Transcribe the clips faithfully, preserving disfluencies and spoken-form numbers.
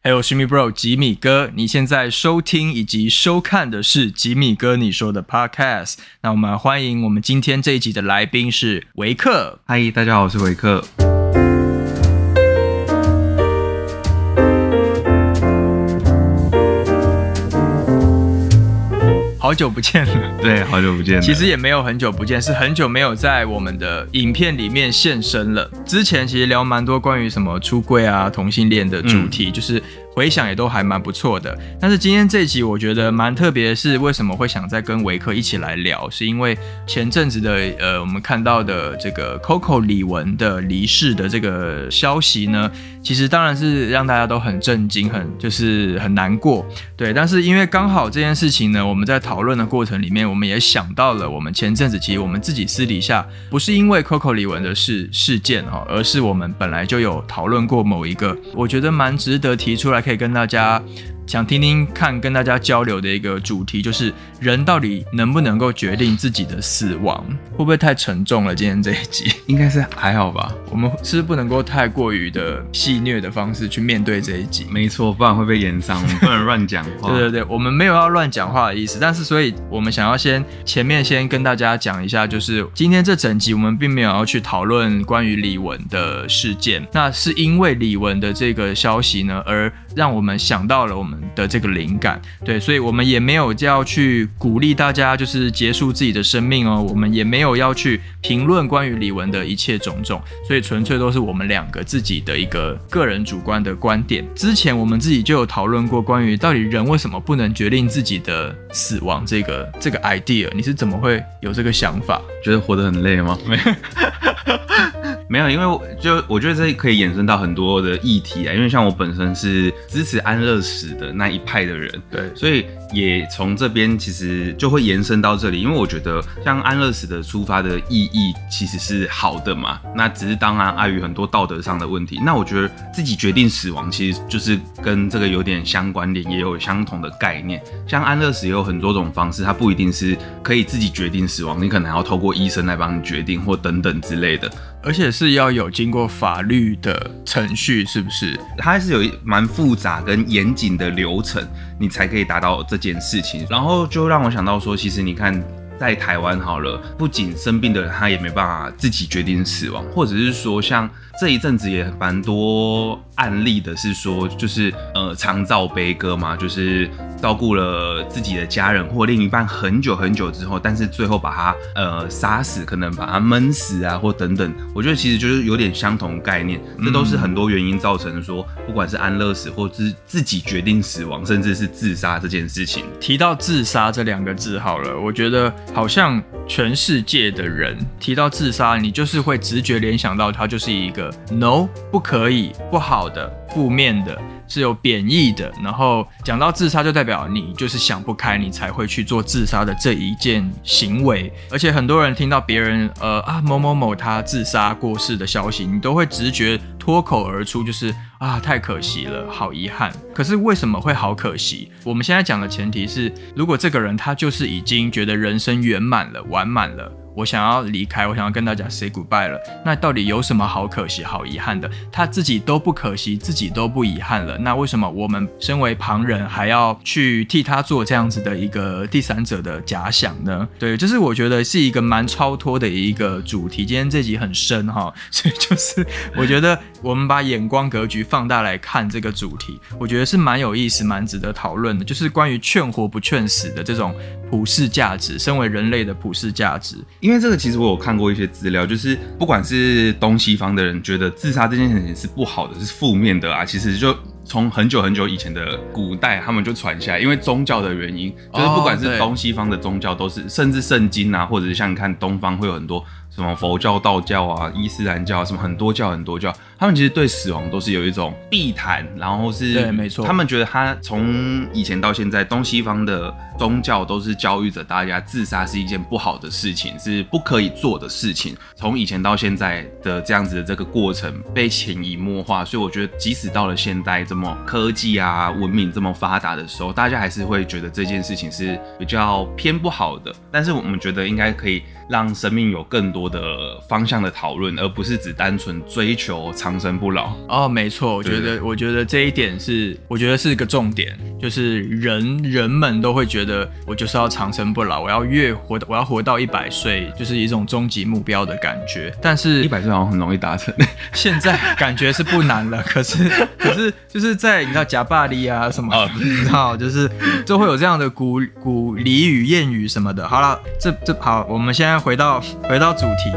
还有 Shimmy Bro 吉米哥，你现在收听以及收看的是吉米哥你说的 Podcast。那我们欢迎我们今天这一集的来宾是维克。 嗨，大家好，我是维克。 好久不见了， 对，好久不见了。 其实也没有很久不见，是很久没有在我们的影片里面现身了。之前其实聊蛮多关于什么出柜啊、同性恋的主题，嗯、就是回想也都还蛮不错的。但是今天这一集我觉得蛮特别的是，为什么会想再跟维克一起来聊？是因为前阵子的呃，我们看到的这个 Coco 李玟的离世的这个消息呢，其实当然是让大家都很震惊，很就是很难过。对，但是因为刚好这件事情呢，我们在讨论的过程里面，我们也想到了我们前阵子其实我们自己私底下不是因为 Coco 李玟的事事件哈，而是我们本来就有讨论过某一个，我觉得蛮值得提出来，可以跟大家想听听看，跟大家交流的一个主题，就是人到底能不能够决定自己的死亡？会不会太沉重了？今天这一集应该是还好吧？ 我们是不是不能够太过于的戏谑的方式去面对这一集？ 没错，不然会被炎上，我们不能乱讲话。 对对对，我们没有要乱讲话的意思，但是所以我们想要先前面先跟大家讲一下，就是今天这整集我们并没有要去讨论关于李玟的事件，那是因为李玟的这个消息呢，而让我们想到了我们的这个灵感。对，所以我们也没有要去鼓励大家就是结束自己的生命哦，我们也没有要去评论关于李玟的一切种种，所以纯粹都是我们两个自己的一个个人主观的观点。之前我们自己就有讨论过关于到底人为什么不能决定自己的死亡这个这个 idea， 你是怎么会有这个想法？ 觉得活得很累吗？没有没有，因为就我觉得这可以衍生到很多的议题啊。因为像我本身是支持安乐死的那一派的人，对，所以也从这边其实就会延伸到这里。因为我觉得像安乐死的出发的意义其实是好的嘛，那只是当然碍于很多道德上的问题。那我觉得自己决定死亡其实就是跟这个有点相关联，也有相同的概念。像安乐死也有很多种方式，它不一定是可以自己决定死亡，你可能还要透过医生来帮你决定或等等之类的。 而且是要有经过法律的程序，是不是？ 它是有蛮复杂跟严谨的流程，你才可以达到这件事情。然后就让我想到说，其实你看，在台湾好了，不仅生病的人他也没办法自己决定死亡，或者是说像这一阵子也蛮多案例的是说，就是呃长照悲歌嘛，就是照顾了自己的家人或另一半很久很久之后，但是最后把他呃杀死，可能把他闷死啊或等等。我觉得其实就是有点相同的概念，这都是很多原因造成说，不管是安乐死或是自己决定死亡，甚至是自杀这件事情。 提到自杀这两个字好了，我觉得好像全世界的人提到自杀，你就是会直觉联想到它就是一个 no 不可以、不好的、负面的，是有贬义的。然后讲到自杀，就代表你就是想不开，你才会去做自杀的这一件行为。而且很多人听到别人呃啊某某某他自杀过世的消息，你都会直觉脱口而出，就是啊太可惜了，好遗憾。可是为什么会好可惜？我们现在讲的前提是，如果这个人他就是已经觉得人生圆满了、完满了，我想要离开，我想要跟大家 say goodbye 了，那到底有什么好可惜、好遗憾的？他自己都不可惜，自己都不遗憾了，那为什么我们身为旁人还要去替他做这样子的一个第三者的假想呢？对，就是我觉得是一个蛮超脱的一个主题。今天这集很深哈，所以就是我觉得我们把眼光格局放大来看这个主题，我觉得是蛮有意思、蛮值得讨论的，就是关于劝活不劝死的这种普世价值，身为人类的普世价值。 因为这个其实我有看过一些资料，就是不管是东西方的人觉得自杀这件事情是不好的，是负面的啊，其实就从很久很久以前的古代他们就传下来，因为宗教的原因，就是不管是东西方的宗教都是，甚至圣经啊，或者是像你看东方会有很多什么佛教、道教啊、伊斯兰教啊，什么很多教很多教，他们其实对死亡都是有一种避谈，然后是对，没错， 他们觉得他从以前到现在，东西方的宗教都是教育着大家自杀是一件不好的事情，是不可以做的事情。从以前到现在的这样子的这个过程被潜移默化，所以我觉得即使到了现代这么科技啊、文明这么发达的时候，大家还是会觉得这件事情是比较偏不好的。但是我们觉得应该可以让生命有更多的方向的讨论，而不是只单纯追求长生不老。 哦，没错，我觉得我觉得这一点是我觉得是个重点，就是人人们都会觉得我就是要长生不老，我要越活我要活到一百岁，就是一种终极目标的感觉。但是一百岁好像很容易达成， 现在感觉是不难了。可是可是就是在你知道假巴黎啊什么，哦、你知道就是就会有这样的古古俚语谚语什么的。好了，这这好，我们现在回到回到主题。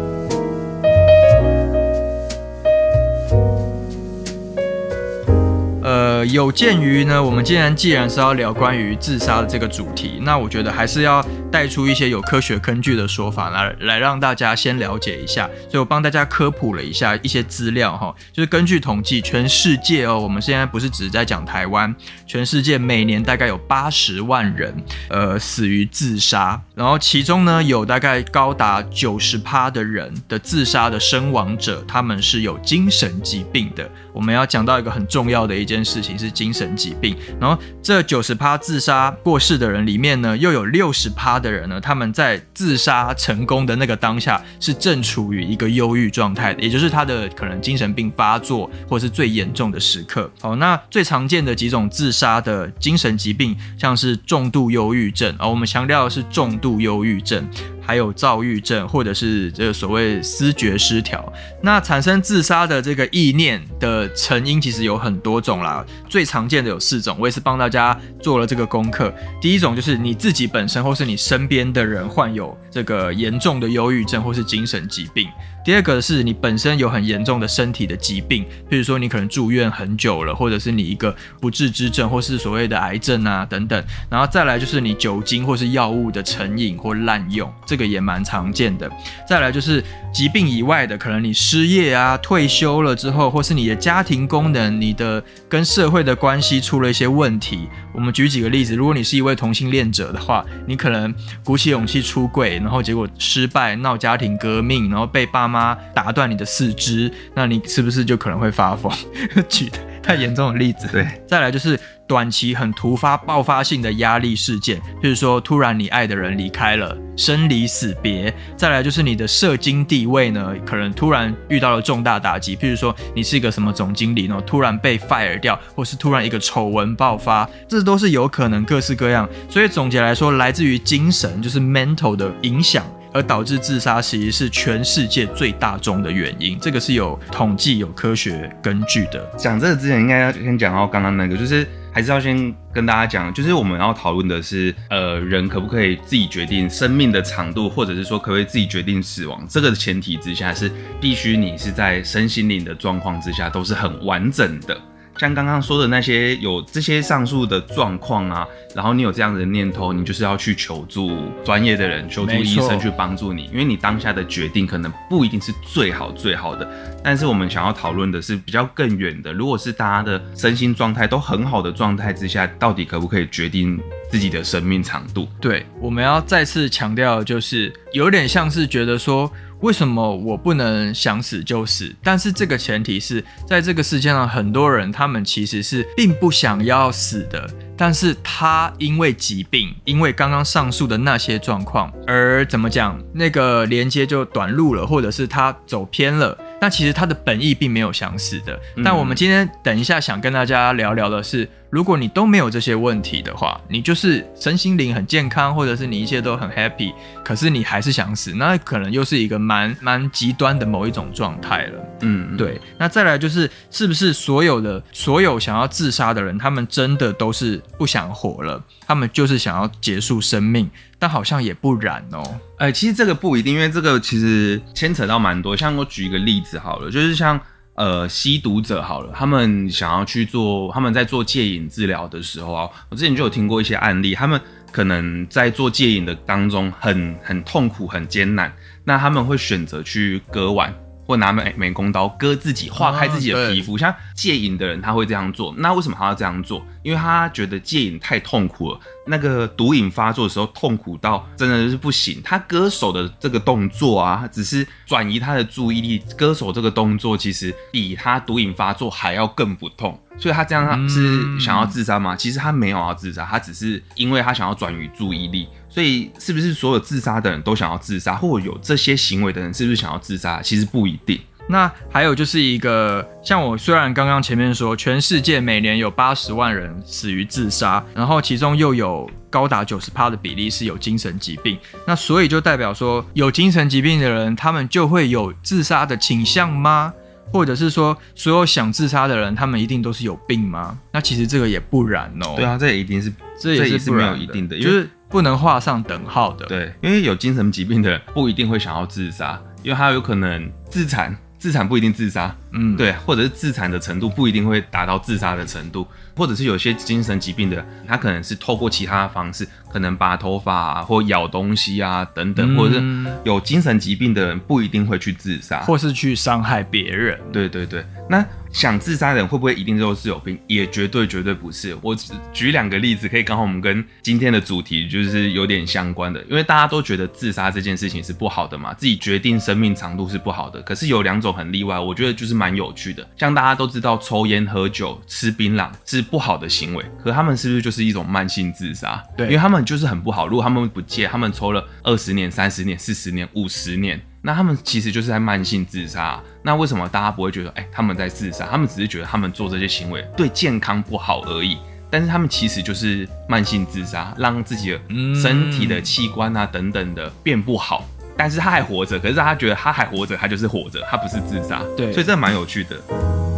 呃，有鉴于呢，我们既然既然是要聊关于自杀的这个主题，那我觉得还是要带出一些有科学根据的说法来来让大家先了解一下。所以我帮大家科普了一下一些资料哈，就是根据统计，全世界哦，我们现在不是只在讲台湾，全世界每年大概有八十万人呃死于自杀，然后其中呢有大概高达 百分之九十 的人的自杀的身亡者，他们是有精神疾病的。我们要讲到一个很重要的一件事情是精神疾病，然后这 百分之九十 自杀过世的人里面呢，又有 百分之六十 的人呢，他们在自杀成功的那个当下是正处于一个忧郁状态的，也就是他的可能精神病发作或是最严重的时刻。好，那最常见的几种自杀的精神疾病，像是重度忧郁症，而我们强调的是重度忧郁症，还有躁郁症，或者是这个所谓思觉失调。那产生自杀的这个意念的成因其实有很多种啦，最常见的有四种，我也是帮大家做了这个功课。第一种就是你自己本身或是你身边的人患有这个严重的忧郁症或是精神疾病。第二个是你本身有很严重的身体的疾病，譬如说你可能住院很久了，或者是你一个不治之症，或是所谓的癌症啊等等。然后再来就是你酒精或是药物的成瘾或滥用，这个也蛮常见的。再来就是疾病以外的，可能你失业啊、退休了之后，或是你的家庭功能、你的跟社会的关系出了一些问题。我们举几个例子，如果你是一位同性恋者的话，你可能鼓起勇气出柜，然后结果失败，闹家庭革命，然后被爸妈打断你的四肢，那你是不是就可能会发疯？举的太严重的例子。 对， 再来就是短期很突发爆发性的压力事件，譬如说突然你爱的人离开了，生离死别。再来就是你的社经地位呢，可能突然遇到了重大打击，譬如说你是一个什么总经理呢，突然被 fire 掉，或是突然一个丑闻爆发，这都是有可能各式各样。所以总结来说，来自于精神就是 mental 的影响，而导致自杀其实是全世界最大宗的原因，这个是有统计有科学根据的。 讲这个之前应该要先讲到刚刚那个，就是还是要先跟大家讲，就是我们要讨论的是，呃，人可不可以自己决定生命的长度，或者是说可不可以自己决定死亡？这个前提之下是必须你是在身心灵的状况之下都是很完整的。像刚刚说的那些有这些上述的状况啊，然后你有这样的念头，你就是要去求助专业的人，求助医生去帮助你，因为你当下的决定可能不一定是最好最好的。但是我们想要讨论的是比较更远的，如果是大家的身心状态都很好的状态之下，到底可不可以决定自己的生命长度？ 对，我们要再次强调的就是有点像是觉得说，为什么我不能想死就死？但是这个前提是在这个世界上，很多人他们其实是并不想要死的，但是他因为疾病，因为刚刚上述的那些状况，而怎么讲，那个连接就短路了，或者是他走偏了。那其实他的本意并没有想死的。但我们今天等一下想跟大家聊聊的是，如果你都没有这些问题的话，你就是身心灵很健康，或者是你一切都很 happy， 可是你还是想死，那可能又是一个蛮蛮极端的某一种状态了。嗯，对。那再来就是，是不是所有的所有想要自杀的人，他们真的都是不想活了？他们就是想要结束生命？但好像也不然哦。 呃，其实这个不一定，因为这个其实牵扯到蛮多。像我举一个例子好了，就是像呃吸毒者好了，他们想要去做，他们在做戒瘾治疗的时候啊，我之前就有听过一些案例，他们可能在做戒瘾的当中很很痛苦、很艰难，那他们会选择去割腕。或拿美美工刀割自己，划开自己的皮肤，哦、像戒瘾的人他会这样做。那为什么他要这样做？因为他觉得戒瘾太痛苦了，那个毒瘾发作的时候痛苦到真的是不行。他割手的这个动作啊，只是转移他的注意力，割手这个动作其实比他毒瘾发作还要更不痛。所以他这样是想要自杀吗？嗯、其实他没有要自杀，他只是因为他想要转移注意力。 所以是不是所有自杀的人都想要自杀，或者有这些行为的人是不是想要自杀？其实不一定。 那还有就是一个，像我虽然刚刚前面说，全世界每年有八十万人死于自杀，然后其中又有高达 百分之九十 的比例是有精神疾病，那所以就代表说，有精神疾病的人，他们就会有自杀的倾向吗？或者是说，所有想自杀的人，他们一定都是有病吗？那其实这个也不然哦。 对啊，这也一定是， 这也 是, 也是没有一定的， 就是不能画上等号的。 对，因为有精神疾病的人不一定会想要自杀，因为他有可能自残。自残不一定自杀，嗯，对，或者是自残的程度不一定会达到自杀的程度，或者是有些精神疾病的，他可能是透过其他的方式，可能拔头发啊，或咬东西啊等等，嗯、或者是有精神疾病的人不一定会去自杀， 或是去伤害别人。 对对对，那想自杀的人会不会一定都是有病？也绝对绝对不是。我举两个例子，可以刚好我们跟今天的主题就是有点相关的，因为大家都觉得自杀这件事情是不好的嘛，自己决定生命长度是不好的。可是有两种很例外，我觉得就是蛮有趣的。像大家都知道抽烟、喝酒、吃槟榔是不好的行为，可他们是不是就是一种慢性自杀？ 对， 因为他们就是很不好。如果他们不戒，他们抽了二十年、三十年、四十年、五十年。那他们其实就是在慢性自杀、啊，那为什么大家不会觉得，哎、欸，他们在自杀？他们只是觉得他们做这些行为对健康不好而已，但是他们其实就是慢性自杀，让自己的身体的器官啊等等的变不好，但是他还活着，可是他觉得他还活着，他就是活着，他不是自杀， 对， 所以这蛮有趣的。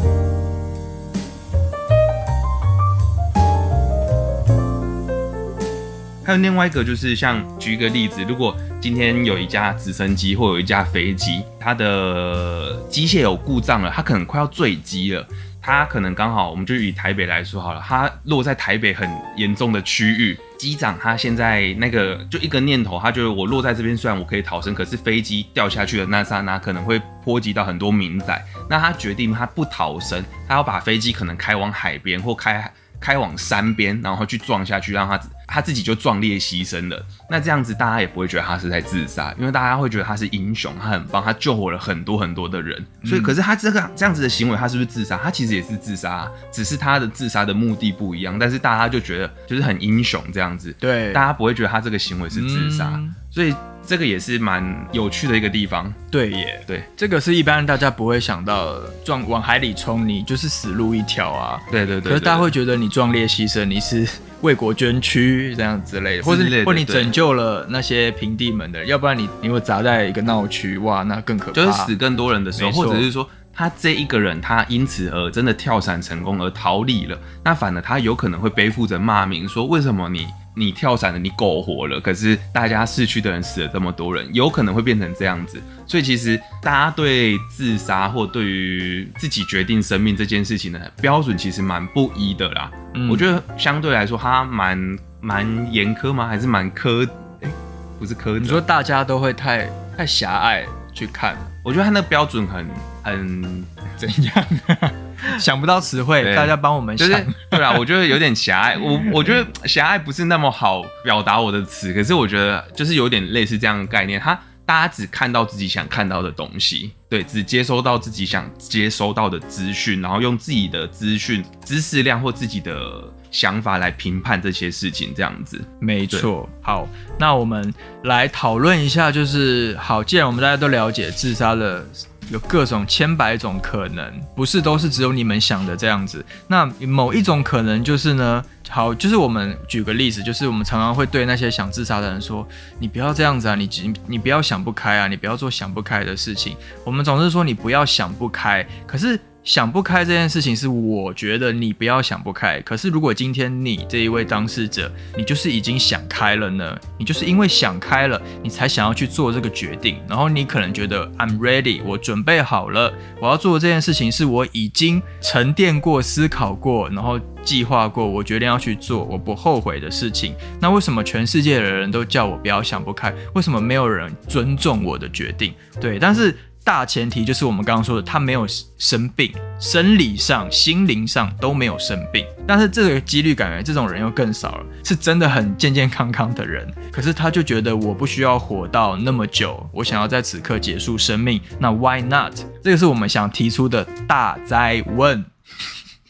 还有另外一个就是像举一个例子，如果今天有一架直升机或有一架飞机，它的机械有故障了，它可能快要坠机了，它可能刚好我们就以台北来说好了，它落在台北很严重的区域，机长他现在那个就一个念头，他觉得我落在这边虽然我可以逃生，可是飞机掉下去的那刹那可能会波及到很多民宅，那他决定他不逃生，他要把飞机可能开往海边或开开往山边，然后去撞下去，让他他自己就壮烈牺牲了。那这样子大家也不会觉得他是在自杀，因为大家会觉得他是英雄，他很棒，他救活了很多很多的人。所以，可是他这个这样子的行为，他是不是自杀？他其实也是自杀、啊，只是他的自杀的目的不一样。但是大家就觉得就是很英雄这样子， 对， 大家不会觉得他这个行为是自杀。嗯、所以这个也是蛮有趣的一个地方。 对耶， 对， 这个是一般大家不会想到的，撞往海里冲，你就是死路一条啊。 对对 对, 对, 对。 可是大家会觉得你壮烈牺牲，你是为国捐躯这样之类的，或是或你拯救了那些平地们的人，要不然你你会砸在一个闹区，哇，那更可怕， 就是死更多人的时候，或者是说他这一个人他因此而真的跳伞成功而逃离了，那反而他有可能会背负着骂名，说为什么你你跳伞了，你苟活了，可是大家市区的人死了这么多人，有可能会变成这样子。所以其实大家对自杀或对于自己决定生命这件事情的标准其实蛮不一的啦。嗯、我觉得相对来说他蛮蛮严苛吗？还是蛮苛？哎，不是苛责。 你说大家都会太太狭隘去看？ 我觉得他那个标准很很怎样？想不到词汇，大家帮我们想。就是、 对啊，我觉得有点狭隘。我我觉得狭隘不是那么好表达我的词，可是我觉得就是有点类似这样的概念。他大家只看到自己想看到的东西，对，只接收到自己想接收到的资讯，然后用自己的资讯、知识量或自己的想法来评判这些事情，这样子。 没错。好，那我们来讨论一下，就是好，既然我们大家都了解自杀的有各种千百种可能，不是都是只有你们想的这样子。那某一种可能就是呢，好，就是我们举个例子，就是我们常常会对那些想自杀的人说，你不要这样子啊，你你不要想不开啊，你不要做想不开的事情。我们总是说你不要想不开，可是想不开这件事情是我觉得你不要想不开，可是如果今天你这一位当事者，你就是已经想开了呢，你就是因为想开了，你才想要去做这个决定，然后你可能觉得 I'm ready， 我准备好了，我要做的这件事情是我已经沉淀过、思考过，然后计划过，我决定要去做，我不后悔的事情。那为什么全世界的人都叫我不要想不开？为什么没有人尊重我的决定？对，但是大前提就是我们刚刚说的，他没有生病，生理上、心灵上都没有生病。但是这个几率感觉这种人又更少了，是真的很健健康康的人，可是他就觉得我不需要活到那么久，我想要在此刻结束生命，那 why not？ 这个是我们想提出的大哉问。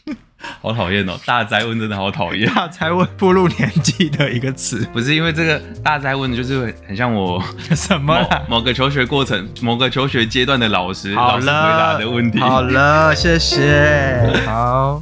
好讨厌哦，大灾问真的好讨厌。 大灾问暴露年纪的一个词， 不是因为这个大灾问，就是很像我什么啦某某个求学过程、某个求学阶段的老师好老师回答的问题。 好了，谢谢。好。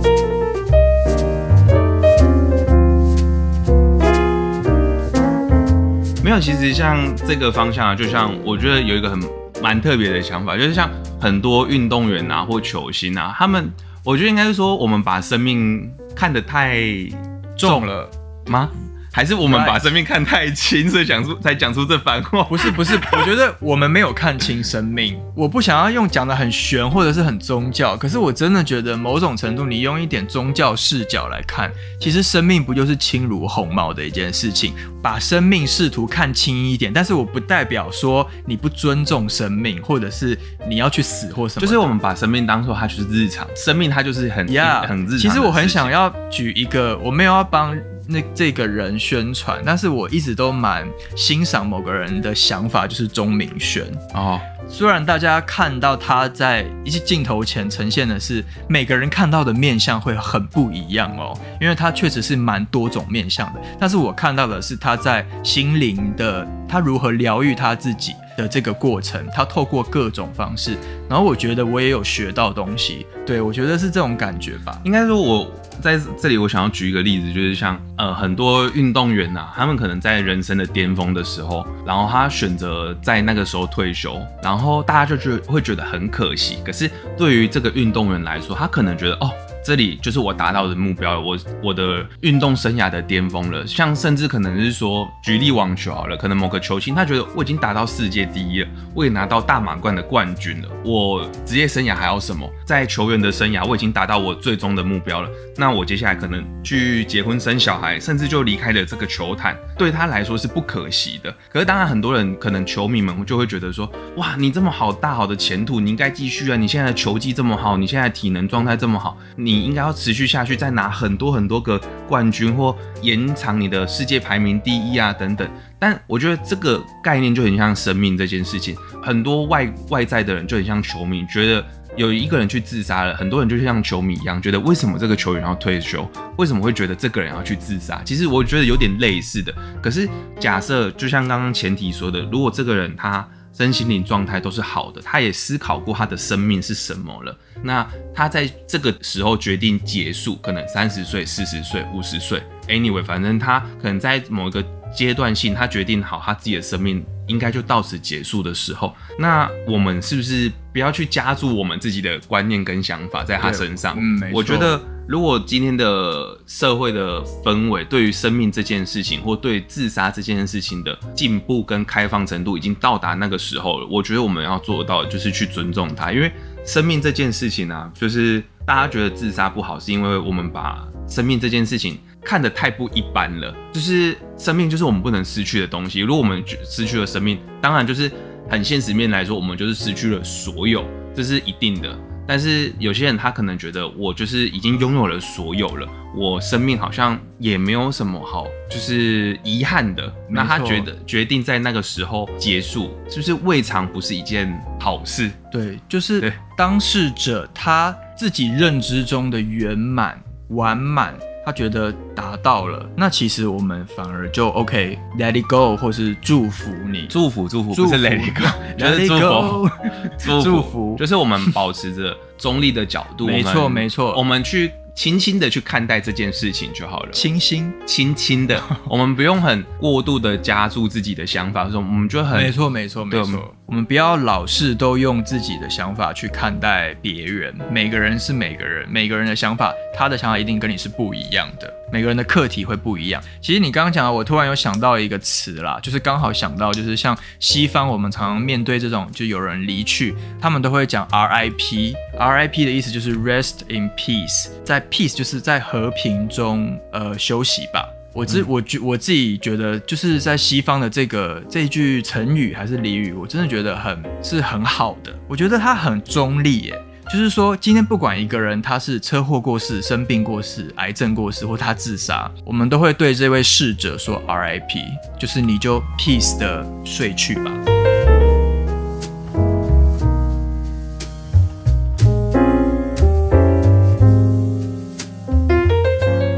没有，其实像这个方向啊，就像我觉得有一个很蛮特别的想法，就是像很多运动员啊或球星啊，他们我觉得应该是说我们把生命看得太重了吗？还是我们把生命看太轻，所以讲出才讲出这番话？ 不是不是，我觉得我们没有看清生命。我不想要用讲得很玄或者是很宗教，可是我真的觉得某种程度，你用一点宗教视角来看，其实生命不就是轻如鸿毛的一件事情？把生命试图看轻一点，但是我不代表说你不尊重生命，或者是你要去死或什么。 就是我们把生命当作它就是日常，生命它就是很、yeah, 很日常的事情。 其实我很想要举一个，我没有要帮那这个人宣传，但是我一直都蛮欣赏某个人的想法，就是钟明轩哦。虽然大家看到他在一些镜头前呈现的是每个人看到的面相会很不一样哦，因为他确实是蛮多种面相的，但是我看到的是他在心灵的他如何疗愈他自己的这个过程，他透过各种方式，然后我觉得我也有学到东西，对，我觉得是这种感觉吧。 应该说我在这里我想要举一个例子，就是像呃很多运动员啊，他们可能在人生的巅峰的时候，然后他选择在那个时候退休，然后大家就觉会觉得很可惜。可是对于这个运动员来说，他可能觉得哦，这里就是我达到的目标了，我我的运动生涯的巅峰了。像甚至可能是说，举例网球好了，可能某个球星他觉得我已经达到世界第一了，我也拿到大满贯的冠军了，我职业生涯还要什么？在球员的生涯我已经达到我最终的目标了，那我接下来可能去结婚生小孩，甚至就离开了这个球坛，对他来说是不可惜的。可是当然很多人可能球迷们就会觉得说，哇，你这么好大好的前途，你应该继续啊，你现在的球技这么好，你现在的体能状态这么好，你应该要持续下去，再拿很多很多个冠军或延长你的世界排名第一啊等等。但我觉得这个概念就很像生命这件事情，很多外外在的人就很像球迷，觉得有一个人去自杀了，很多人就像球迷一样，觉得为什么这个球员要退休？为什么会觉得这个人要去自杀？其实我觉得有点类似的。可是假设就像刚刚前提说的，如果这个人他身心灵状态都是好的，他也思考过他的生命是什么了，那他在这个时候决定结束，可能三十岁、四十岁、五十岁 ，anyway， 反正他可能在某一个阶段性，他决定好他自己的生命应该就到此结束的时候，那我们是不是不要去加注我们自己的观念跟想法在他身上？ 嗯，没错。 我觉得如果今天的社会的氛围对于生命这件事情，或对自杀这件事情的进步跟开放程度已经到达那个时候了，我觉得我们要做到的就是去尊重它，因为生命这件事情啊，就是大家觉得自杀不好，是因为我们把生命这件事情看得太不一般了，就是生命就是我们不能失去的东西。如果我们失去了生命，当然就是很现实面来说，我们就是失去了所有，这是一定的。但是有些人他可能觉得我就是已经拥有了所有了，我生命好像也没有什么好就是遗憾的，那他觉得决定在那个时候结束，就是未尝不是一件好事。 对，就是当事者他自己认知中的圆满完满，他觉得达到了，那其实我们反而就 OK let it go， 或是祝福你， 祝福祝福，不是 let it go， 就是祝福祝福，祝福，就是我们保持着中立的角度， 没错没错， 我们去轻轻的去看待这件事情就好了， 轻轻轻轻的，我们不用很过度的加注自己的想法，说我们就很没错没错没错，我们不要老是都用自己的想法去看待别人，每个人是每个人，每个人的想法，他的想法一定跟你是不一样的，每个人的课题会不一样。其实你刚刚讲的，我突然有想到一个词啦，就是刚好想到，就是像西方，我们常常面对这种就有人离去，他们都会讲 R I P，R I P 的意思就是 rest in peace， 在 peace 就是在和平中呃休息吧。我自、嗯、我我自己觉得，就是在西方的这个这一句成语还是俚语，我真的觉得很是很好的。我觉得它很中立耶，就是说今天不管一个人他是车祸过世、生病过世、癌症过世，或他自杀，我们都会对这位逝者说 R I P， 就是你就 peace 的睡去吧。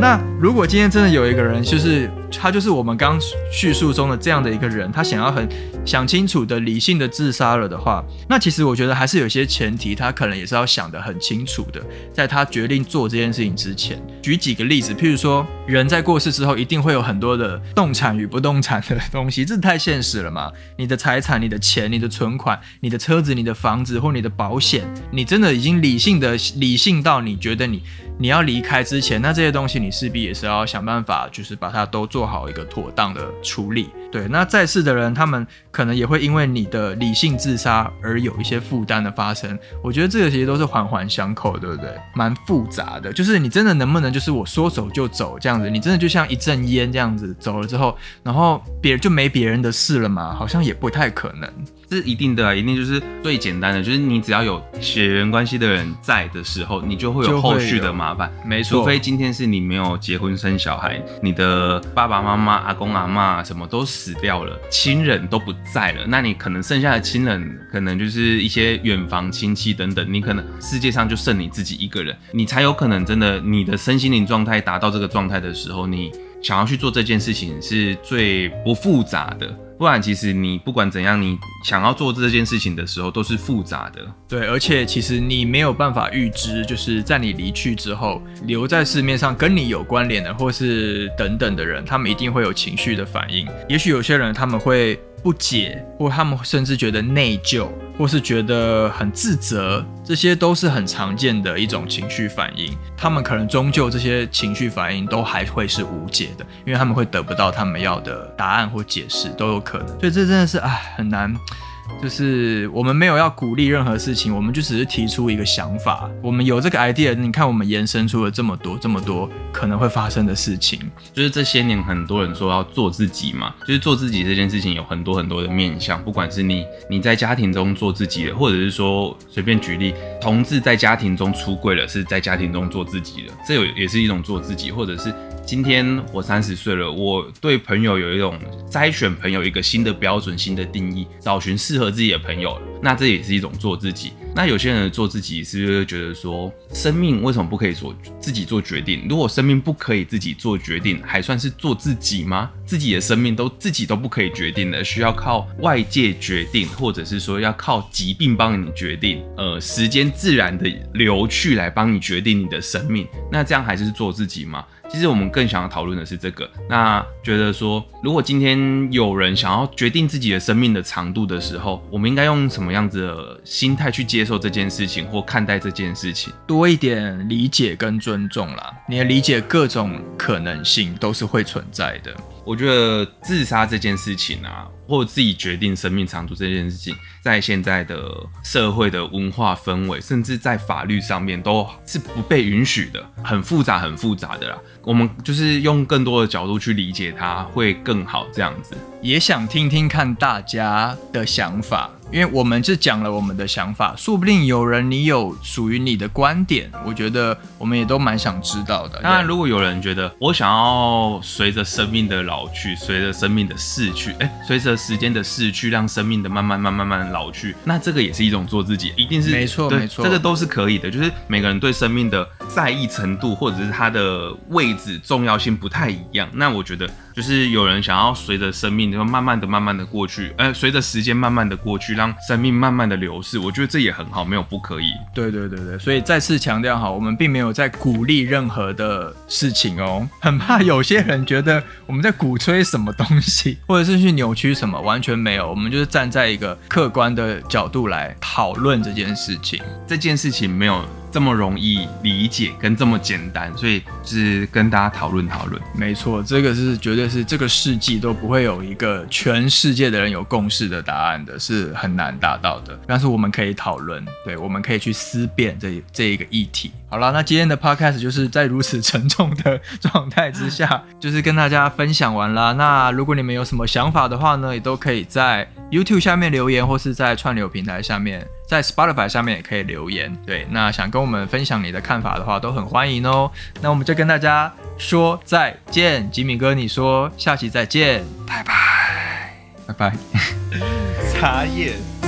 那如果今天真的有一个人，就是他就是我们刚叙述中的这样的一个人，他想要很想清楚的理性的自杀了的话，那其实我觉得还是有些前提，他可能也是要想得很清楚的，在他决定做这件事情之前。举几个例子，譬如说人在过世之后一定会有很多的动产与不动产的东西，这太现实了嘛。你的财产、你的钱、你的存款、你的车子、你的房子或你的保险，你真的已经理性的理性到你觉得你你要离开之前，那这些东西你势必也是要想办法，就是把它都做好一个妥当的处理。对，那在世的人，他们可能也会因为你的理性自杀而有一些负担的发生。我觉得这个其实都是环环相扣，对不对？蛮复杂的，就是你真的能不能就是我说走就走这样子？你真的就像一阵烟这样子走了之后，然后别人就没别人的事了吗？好像也不太可能。 这是一定的啊，一定就是最简单的，就是你只要有血缘关系的人在的时候，你就会有后续的麻烦。 没错， 除非今天是你没有结婚生小孩，你的爸爸妈妈、阿公阿嬷什么都死掉了，亲人都不在了，那你可能剩下的亲人，可能就是一些远房亲戚等等，你可能世界上就剩你自己一个人，你才有可能真的你的身心灵状态达到这个状态的时候，你想要去做这件事情是最不复杂的。不然其实你不管怎样，你想要做这件事情的时候都是复杂的。 对，而且其实你没有办法预知，就是在你离去之后，留在市面上跟你有关联的或是等等的人，他们一定会有情绪的反应。也许有些人他们会不解，或他们甚至觉得内疚，或是觉得很自责，这些都是很常见的一种情绪反应。他们可能终究这些情绪反应都还会是无解的，因为他们会得不到他们要的答案或解释，都有可能。所以这真的是哎很难。就是我们没有要鼓励任何事情，我们就只是提出一个想法。我们有这个 idea， 你看我们延伸出了这么多这么多可能会发生的事情。 就是这些年很多人说要做自己嘛，就是做自己这件事情有很多很多的面向，不管是你你在家庭中做自己的，或者是说随便举例，同志在家庭中出柜了，是在家庭中做自己的，这也是一种做自己。或者是今天我三十岁了，我对朋友有一种筛选朋友一个新的标准、新的定义，找寻适合自己的朋友了，那这也是一种做自己。那有些人做自己是不是觉得说，生命为什么不可以做自己做决定？如果生命不可以自己做决定，还算是做自己吗？自己的生命都自己都不可以决定的，需要靠外界决定，或者是说要靠疾病帮你决定，呃，时间自然的流去来帮你决定你的生命，那这样还是做自己吗？其实我们更想要讨论的是这个。那觉得说，如果今天有人想要决定自己的生命的长度的时候，我们应该用什么样子的心态去接受这件事情，或看待这件事情？ 多一点理解跟尊重啦，你的理解各种可能性都是会存在的。 我觉得自杀这件事情啊，或者自己决定生命长度这件事情，在现在的社会的文化氛围，甚至在法律上面都是不被允许的，很复杂很复杂的啦。我们就是用更多的角度去理解它，会更好这样子。 也想听听看大家的想法，因为我们是讲了我们的想法，说不定有人你有属于你的观点，我觉得我们也都蛮想知道的。 当然，如果有人觉得我想要随着生命的老去，随着生命的逝去，哎，随着时间的逝去，让生命的慢慢慢慢慢慢老去，那这个也是一种做自己，一定是没错没错， 这个都是可以的。就是每个人对生命的在意程度，或者是它的位置重要性不太一样。那我觉得，就是有人想要随着生命慢慢的、慢慢的过去，呃，随着时间慢慢的过去，让生命慢慢的流逝，我觉得这也很好，没有不可以。 对对对对，所以再次强调好，我们并没有在鼓励任何的事情哦，很怕有些人觉得我们在鼓吹什么东西，或者是去扭曲什么，完全没有，我们就是站在一个客观的角度来讨论这件事情。 这件事情没有这么容易理解跟这么简单，所以就是跟大家讨论讨论。 没错，这个是绝对是这个世纪都不会有一个全世界的人有共识的答案的，是很难达到的。但是我们可以讨论，对，我们可以去思辨这这一个议题。好啦，那今天的 podcast 就是在如此沉重的状态之下，就是跟大家分享完啦。那如果你们有什么想法的话呢，也都可以在 YouTube 下面留言，或是在串流平台下面，在 Spotify 上面也可以留言。对，那想跟我们分享你的看法的话，都很欢迎哦。那我们就跟大家说再见，吉米哥，你说下期再见，拜拜， 拜拜， 茶叶。